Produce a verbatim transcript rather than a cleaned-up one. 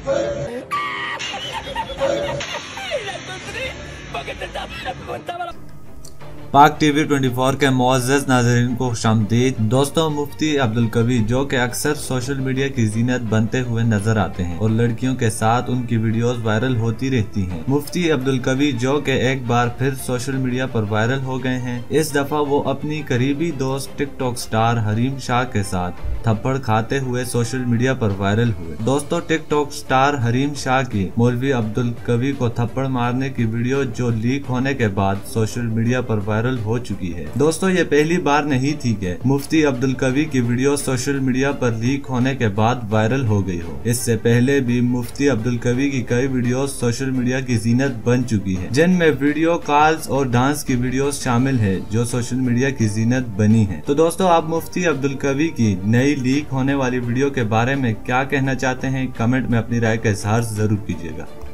पाक टीवी चौबीस के मुअज़्ज़ज़ नाज़रीन को खुशामदीद। दोस्तों, मुफ्ती अब्दुल कवी जो कि अक्सर सोशल मीडिया की जीनत बनते हुए नजर आते हैं और लड़कियों के साथ उनकी वीडियोस वायरल होती रहती हैं। मुफ्ती अब्दुल कवी जो कि एक बार फिर सोशल मीडिया पर वायरल हो गए हैं। इस दफा वो अपनी करीबी दोस्त टिकटॉक स्टार हरीम शाह के साथ थप्पड़ खाते हुए सोशल मीडिया पर वायरल हुए। दोस्तों, टिकटॉक स्टार हरीम शाह की मौलवी अब्दुल कवी को थप्पड़ मारने की वीडियो जो लीक होने के बाद सोशल मीडिया पर वायरल हो चुकी है। दोस्तों, ये पहली बार नहीं थी कि मुफ्ती अब्दुल कवी की वीडियो सोशल मीडिया पर लीक होने के बाद वायरल हो गई हो। इससे पहले भी मुफ्ती अब्दुल कवी की कई वीडियो सोशल मीडिया की जीनत बन चुकी है, जिनमें वीडियो कॉल्स और डांस की वीडियो शामिल है जो सोशल मीडिया की जीनत बनी है। तो दोस्तों, आप मुफ्ती अब्दुल कवी की नई लीक होने वाली वीडियो के बारे में क्या कहना चाहते हैं? कमेंट में अपनी राय का इजहार जरूर कीजिएगा।